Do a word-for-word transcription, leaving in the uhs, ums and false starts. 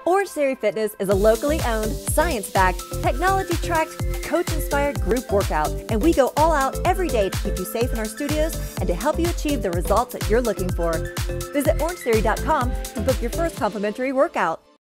Orangetheory Fitness is a locally owned, science-backed, technology-tracked, coach-inspired group workout, and we go all out every day to keep you safe in our studios and to help you achieve the results that you're looking for. Visit orange theory dot com to book your first complimentary workout.